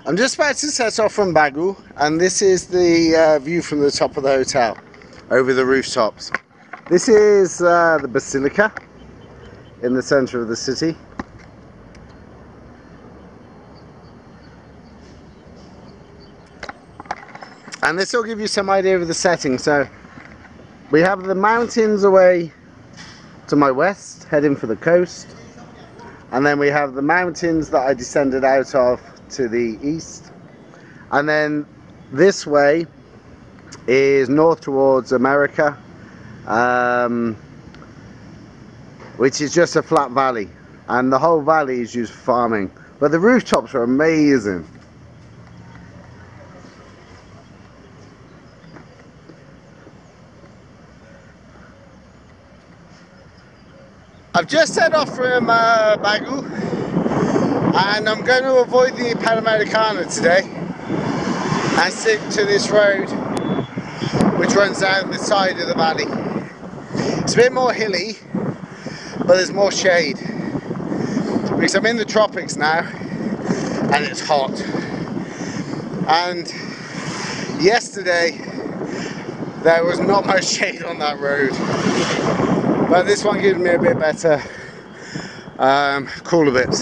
I'm just about to set off from Buga, and this is the view from the top of the hotel over the rooftops. This is the Basilica in the center of the city. And this will give you some idea of the setting. So we have the mountains away to my west, heading for the coast. And then we have the mountains that I descended out of to the east. And then this way is north towards America, which is just a flat valley. And the whole valley is used for farming. But the rooftops are amazing. I've just set off from Buga, and I'm going to avoid the Panamericana today and stick to this road which runs down the side of the valley. It's a bit more hilly, but there's more shade because I'm in the tropics now and it's hot. And yesterday there was not much shade on that road, but this one gives me a bit better cooler bits.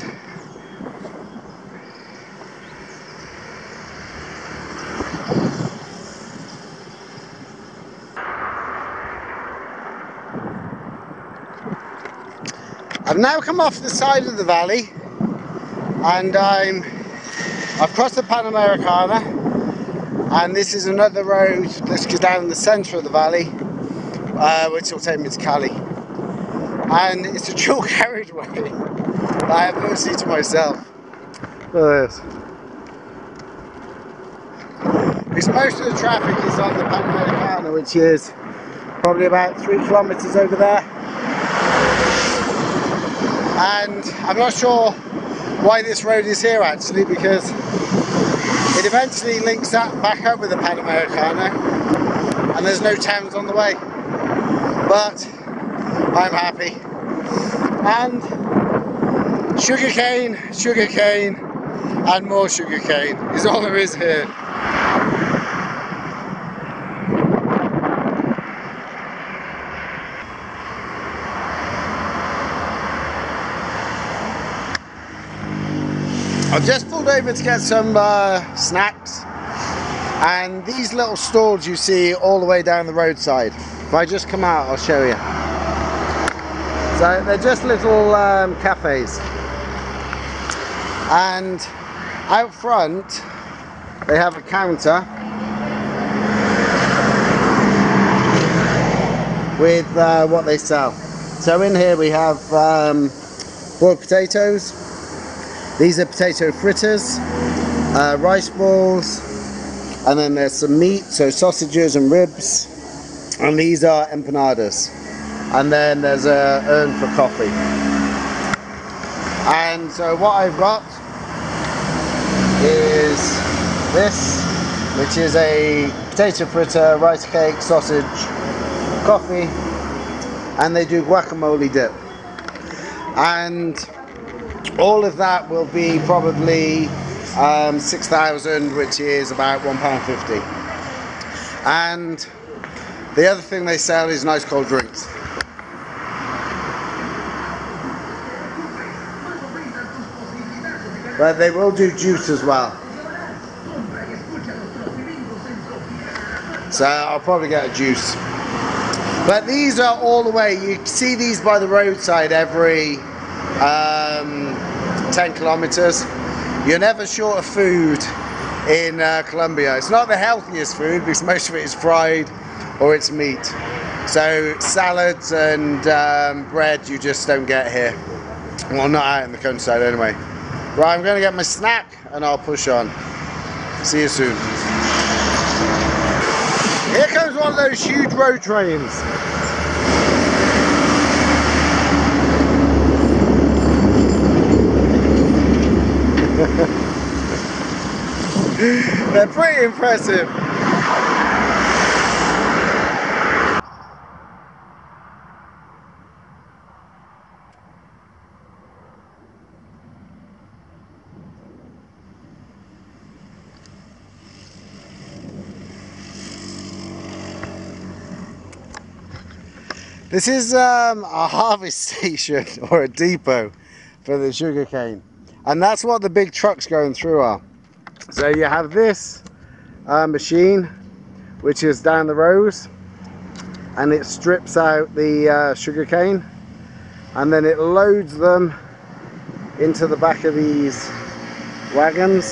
I've now come off the side of the valley and I've crossed the Panamericana, and this is another road that goes down the centre of the valley, which will take me to Cali. And it's a dual carriageway that I have no seat to myself. Look at this. Because most of the traffic is on the Panamericana, which is probably about 3 kilometres over there. And I'm not sure why this road is here actually, because it eventually links that back up with the Panamericana and there's no towns on the way. But I'm happy. And sugarcane, sugarcane and more sugarcane is all there is here. I've just pulled over to get some snacks, and these little stalls you see all the way down the roadside. If I just come out, I'll show you. So they're just little cafes, and out front they have a counter with what they sell. So in here we have boiled potatoes. These are potato fritters, rice balls, and then there's some meat, so sausages and ribs, and these are empanadas. And then there's a urn for coffee. And so what I've got is this, which is a potato fritter, rice cake, sausage, coffee, and they do guacamole dip. And all of that will be probably 6,000, which is about £1.50. And the other thing they sell is nice cold drinks. But they will do juice as well. So I'll probably get a juice. But these are all the way. You see these by the roadside every 10 kilometers. You're never short of food in Colombia. It's not the healthiest food because most of it is fried or it's meat. So salads and bread you just don't get here. Well, not out in the countryside anyway. Right, I'm going to get my snack and I'll push on. See you soon. Here comes one of those huge road trains. They're pretty impressive. This is a harvest station or a depot for the sugarcane, and that's what the big trucks going through are. So you have this machine which is down the rows, and it strips out the sugarcane, and then it loads them into the back of these wagons.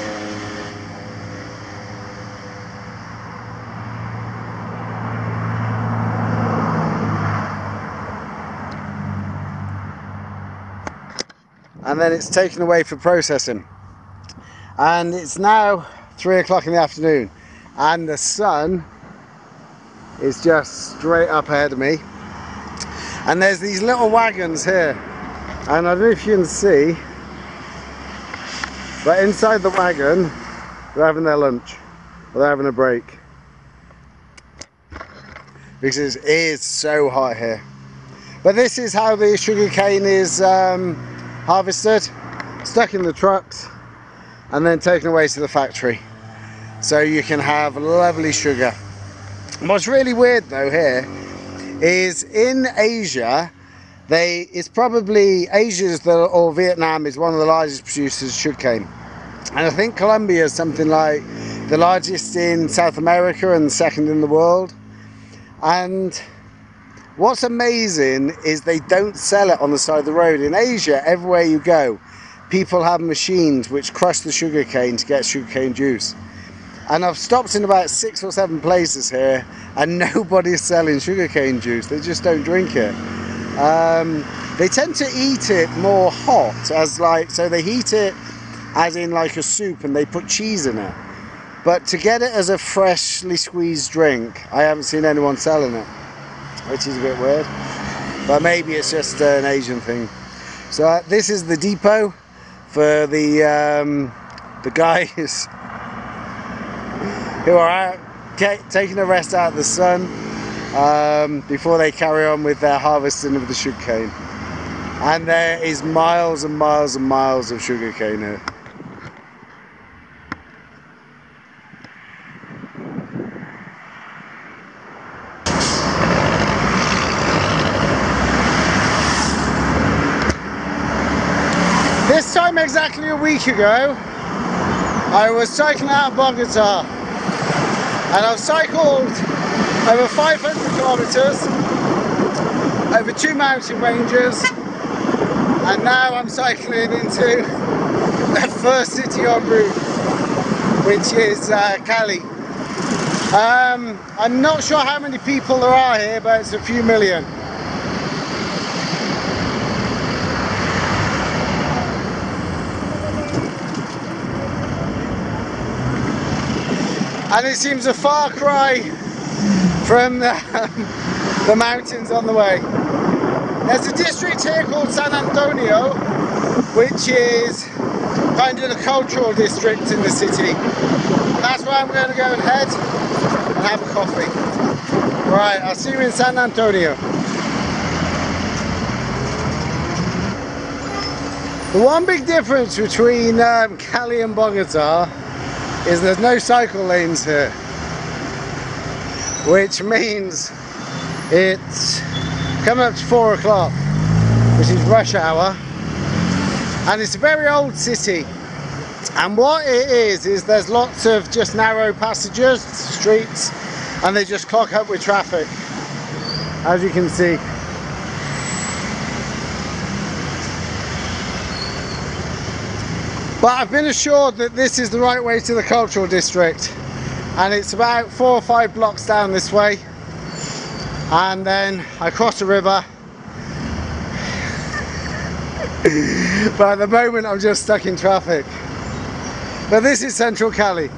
And then it's taken away for processing. And it's now 3 o'clock in the afternoon, and the sun is just straight up ahead of me. And there's these little wagons here, and I don't know if you can see, but inside the wagon they're having their lunch, or they're having a break, because it is so hot here. But this is how the sugarcane is harvested, stuck in the trucks, and then taken away to the factory, so you can have lovely sugar. What's really weird though here is in Asia, or Vietnam is one of the largest producers of sugarcane, and I think Colombia is something like the largest in South America and second in the world. And what's amazing is they don't sell it on the side of the road. In Asia, everywhere you go, people have machines which crush the sugarcane to get sugarcane juice. And I've stopped in about 6 or 7 places here, and nobody's selling sugarcane juice. They just don't drink it. They tend to eat it more hot, so they heat it as in like a soup, and they put cheese in it. But to get it as a freshly squeezed drink, I haven't seen anyone selling it, which is a bit weird. But maybe it's just an Asian thing. So this is the depot for the guys who are out taking a rest out of the sun before they carry on with their harvesting of the sugarcane. And there is miles and miles and miles of sugarcane here. This time exactly a week ago, I was cycling out of Bogota, and I've cycled over 500 kilometers over 2 mountain ranges, and now I'm cycling into the first city en route, which is Cali. I'm not sure how many people there are here, but it's a few million. And it seems a far cry from the mountains on the way. There's a district here called San Antonio, which is kind of the cultural district in the city. And that's where I'm going to go and head and have a coffee. Right, I'll see you in San Antonio. The one big difference between Cali and Bogota is there's no cycle lanes here, which means it's coming up to 4 o'clock, which is rush hour, and it's a very old city. And what it is there's lots of just narrow passages, streets, and they just clock up with traffic, as you can see. But I've been assured that this is the right way to the cultural district, and it's about 4 or 5 blocks down this way, and then I cross the river. But at the moment I'm just stuck in traffic. But this is central Cali.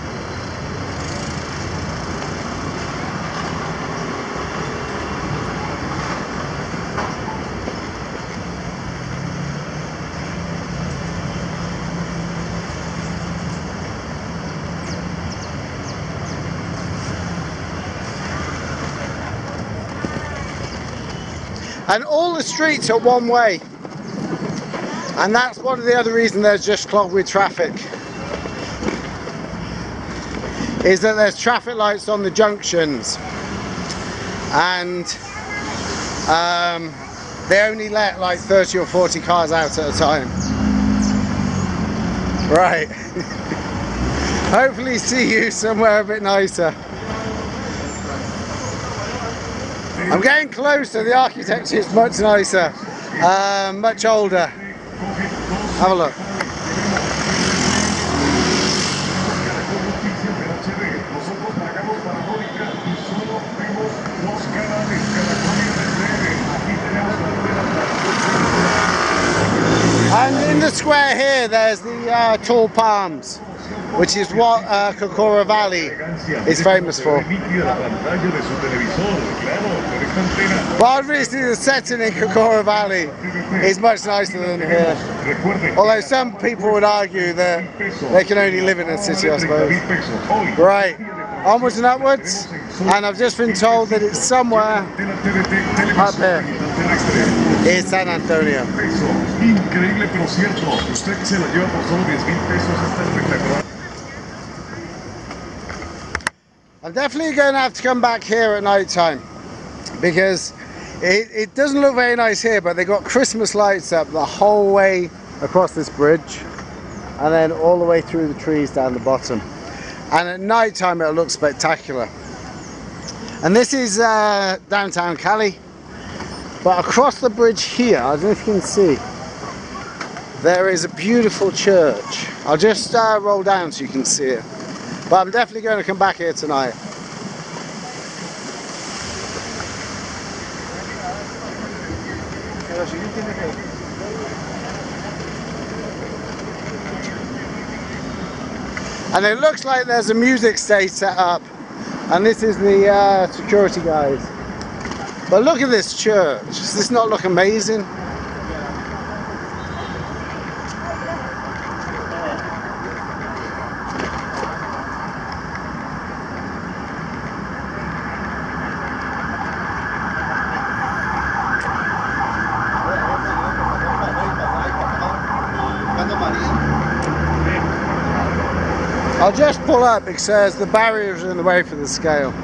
And all the streets are one way, and that's one of the other reasons there's just clogged with traffic, is that there's traffic lights on the junctions, and They only let like 30 or 40 cars out at a time. Right. Hopefully see you somewhere a bit nicer. I'm getting closer. The architecture is much nicer, much older. Have a look. And in the square here, there's the tall palms, which is what Cocora Valley is famous for. But obviously the setting in Cocora Valley is much nicer than here. Although some people would argue that they can only live in a city, I suppose. Right, onwards and upwards, and I've just been told that it's somewhere up here. It's San Antonio. Increíble pero cierto, usted se la lleva por solo 10,000 pesos, está espectacular. I'm definitely going to have to come back here at night time because it doesn't look very nice here, but they got Christmas lights up the whole way across this bridge and then all the way through the trees down the bottom, and at night time it'll look spectacular. And this is downtown Cali, but across the bridge here, I don't know if you can see, there is a beautiful church. I'll just roll down so you can see it. But I'm definitely going to come back here tonight. And it looks like there's a music stage set up. And this is the security guys. But look at this church. Does this not look amazing? I'll just pull up because the barriers are in the way for the scale.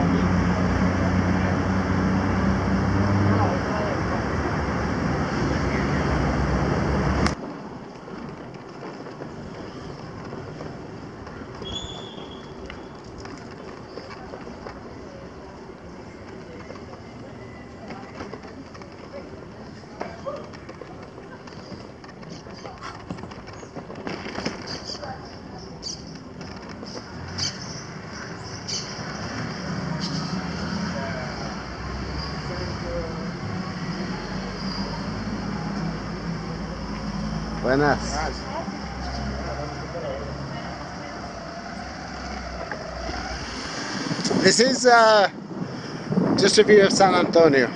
Buenas. This is just a view of San Antonio.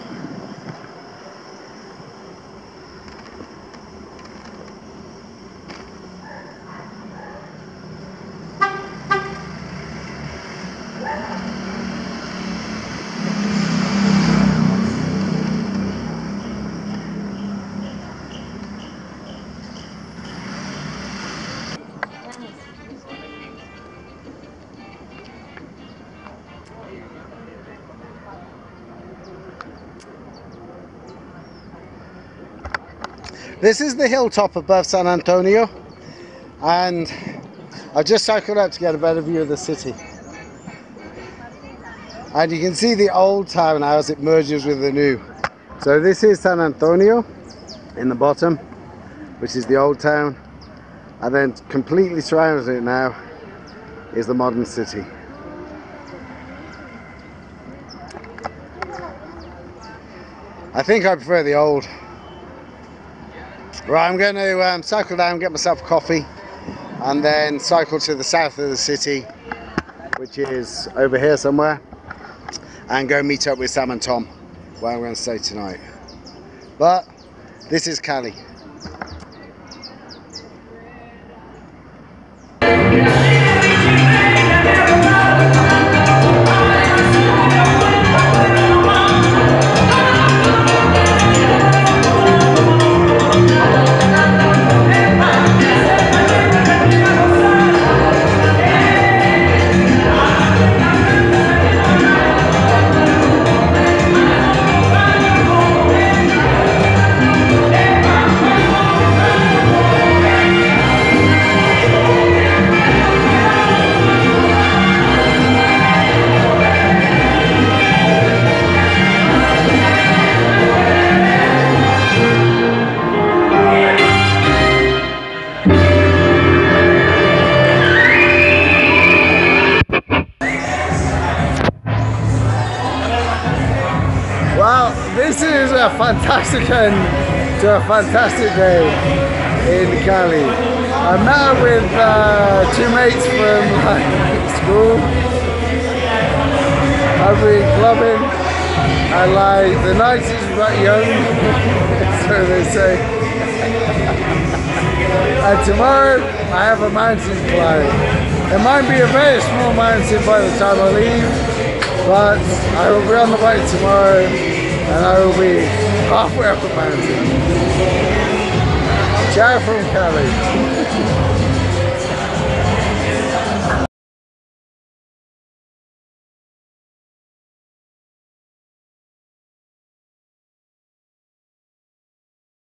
This is the hilltop above San Antonio, and I've just cycled up to get a better view of the city. And you can see the old town now as it merges with the new. So this is San Antonio in the bottom, which is the old town, and then completely surrounding it now is the modern city. I think I prefer the old. Right, I'm going to cycle down, get myself a coffee, and then cycle to the south of the city, which is over here somewhere, and go meet up with Sam and Tom, where I'm going to stay tonight. But this is Cali. this is a fantastic end to a fantastic day in Cali. I met up with two mates from school. I've been clubbing. I like the night is right young, so they say. And tomorrow I have a mountain climb. It might be a very small mountain by the time I leave, but I will be on the bike tomorrow and I will be halfway up the mountain. Ciao from Cali.